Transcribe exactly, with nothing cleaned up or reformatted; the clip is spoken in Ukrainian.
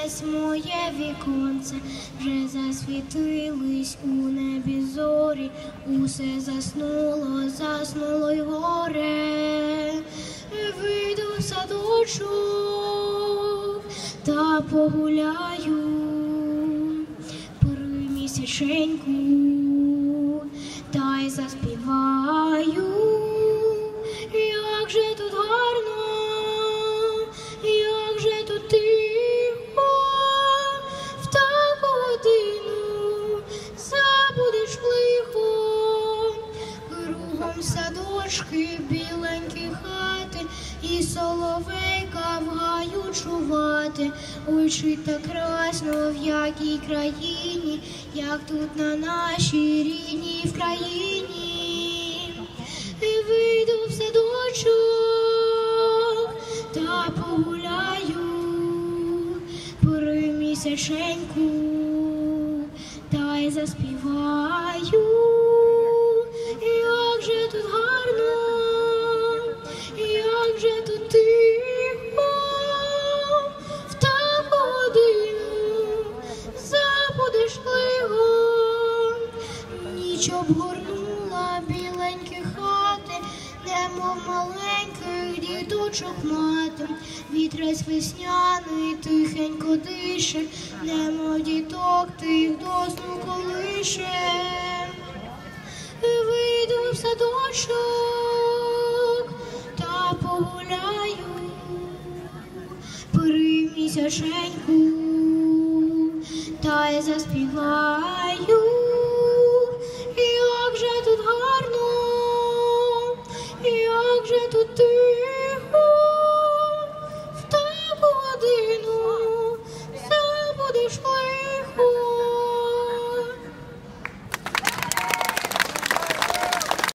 десь моє віконце, вже засвітились у небі зорі, усе заснуло, заснуло й горе. Вийду в садочок та погуляю, порви місяченьку та й заспіваю. Як же тут гарно, як же тут тихо, в таку годину забудеш лихо. Кругом садочки, біленькі хати, і соловейка в гаю чувати. Ой, чи так красно в якій країні, як тут на нашій рідній в країні. Вийду в садочок та погуляю, порви місяченьку та й заспіваю. Як же тут гарно, як же тут тихо, в таку годину забудеш лихо. Ніч обгорнула біленькі хати, немов маленьких діточок мати. Вітрець весняний тихенько дише, немов діток тих до сну колише. Вийду в садочок та погуляю, порви місяченьку та й заспіваю. Як же тут гарно, як же тут тихо,